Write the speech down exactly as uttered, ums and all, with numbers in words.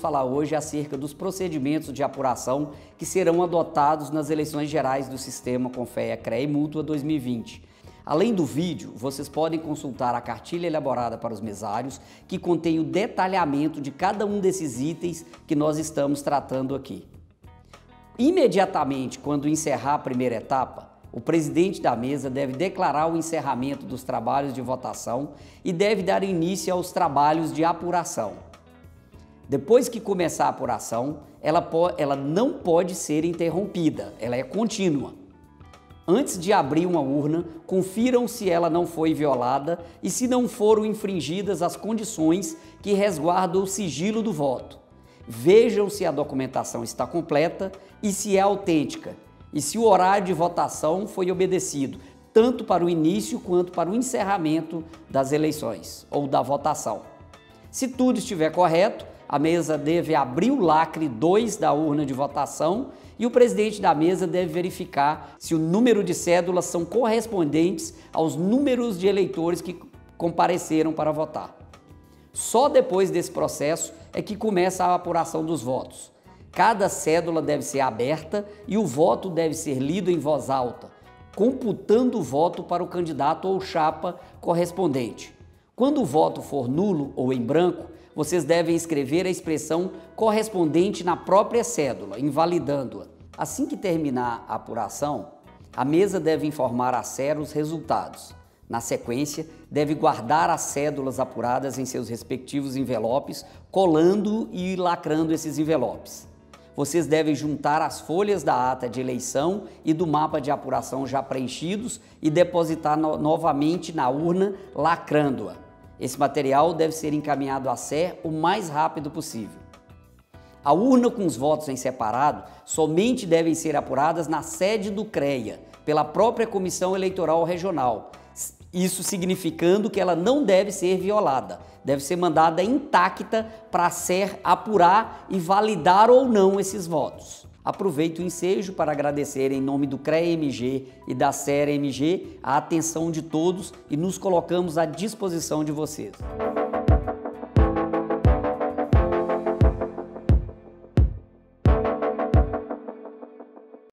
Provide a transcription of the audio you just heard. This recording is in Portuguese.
falar hoje acerca dos procedimentos de apuração que serão adotados nas eleições gerais do Sistema Conferência-CREA e Mútua dois mil e vinte. Além do vídeo, vocês podem consultar a cartilha elaborada para os mesários, que contém o detalhamento de cada um desses itens que nós estamos tratando aqui. Imediatamente, quando encerrar a primeira etapa, o presidente da mesa deve declarar o encerramento dos trabalhos de votação e deve dar início aos trabalhos de apuração. Depois que começar a apuração, ela, pode, ela não pode ser interrompida, ela é contínua. Antes de abrir uma urna, confiram se ela não foi violada e se não foram infringidas as condições que resguardam o sigilo do voto. Vejam se a documentação está completa e se é autêntica, e se o horário de votação foi obedecido, tanto para o início quanto para o encerramento das eleições ou da votação. Se tudo estiver correto, a mesa deve abrir o lacre dois da urna de votação e o presidente da mesa deve verificar se o número de cédulas são correspondentes aos números de eleitores que compareceram para votar. Só depois desse processo é que começa a apuração dos votos. Cada cédula deve ser aberta e o voto deve ser lido em voz alta, computando o voto para o candidato ou chapa correspondente. Quando o voto for nulo ou em branco, vocês devem escrever a expressão correspondente na própria cédula, invalidando-a. Assim que terminar a apuração, a mesa deve informar a S E R os resultados. Na sequência, deve guardar as cédulas apuradas em seus respectivos envelopes, colando e lacrando esses envelopes. Vocês devem juntar as folhas da ata de eleição e do mapa de apuração já preenchidos e depositar no- novamente na urna, lacrando-a. Esse material deve ser encaminhado à S E R o mais rápido possível. A urna com os votos em separado somente devem ser apuradas na sede do CREA, pela própria Comissão Eleitoral Regional. Isso significando que ela não deve ser violada, deve ser mandada intacta para a S E R apurar e validar ou não esses votos. Aproveito o ensejo para agradecer em nome do CREA-M G e da S E R-M G a atenção de todos e nos colocamos à disposição de vocês.